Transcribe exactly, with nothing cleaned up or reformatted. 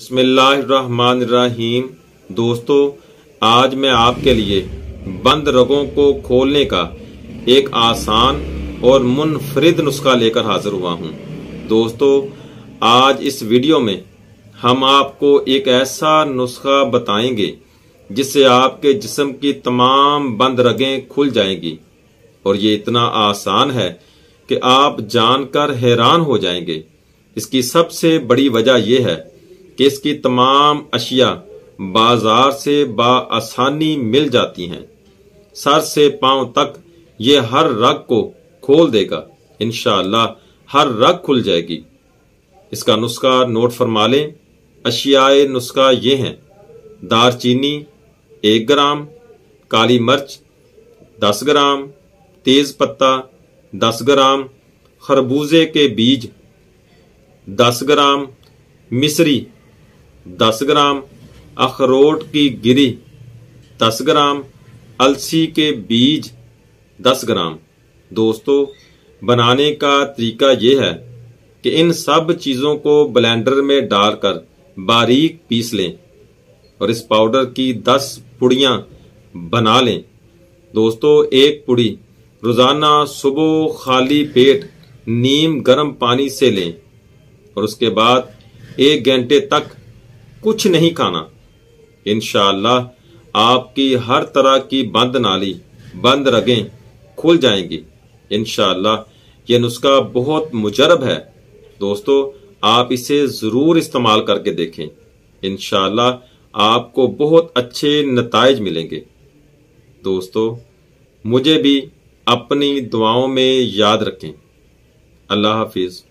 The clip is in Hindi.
बिस्मिल्लाहिर्रहमानिर्रहीम। दोस्तों, आज मैं आपके लिए बंद रगों को खोलने का एक आसान और मुनफरिद नुस्खा लेकर हाजिर हुआ हूं। दोस्तों, आज इस वीडियो में हम आपको एक ऐसा नुस्खा बताएंगे जिससे आपके जिस्म की तमाम बंद रगें खुल जाएंगी। और ये इतना आसान है कि आप जानकर हैरान हो जाएंगे। इसकी सबसे बड़ी वजह यह है कि इसकी तमाम अशिया बाजार से बाआसानी मिल जाती हैं। सर से पांव तक ये हर रग को खोल देगा। इंशाअल्लाह हर रग खुल जाएगी। इसका नुस्खा नोट फरमा लें। अशियाए नुस्खा ये हैं: दारचीनी एक ग्राम, काली मिर्च दस ग्राम, तेज पत्ता दस ग्राम, खरबूजे के बीज दस ग्राम, मिश्री दस ग्राम, अखरोट की गिरी दस ग्राम, अलसी के बीज दस ग्राम। दोस्तों, बनाने का तरीका यह है कि इन सब चीजों को ब्लेंडर में डालकर बारीक पीस लें और इस पाउडर की दस पुड़ियां बना लें। दोस्तों, एक पुड़ी रोजाना सुबह खाली पेट नीम गर्म पानी से लें और उसके बाद एक घंटे तक कुछ नहीं खाना। इंशाअल्लाह आपकी हर तरह की बंद नाली, बंद रगें खुल जाएंगी। इंशाअल्लाह यह नुस्खा बहुत मुजरब है। दोस्तों, आप इसे जरूर इस्तेमाल करके देखें। इंशाअल्लाह आपको बहुत अच्छे नताइज मिलेंगे। दोस्तों, मुझे भी अपनी दुआओं में याद रखें। अल्लाह हाफिज।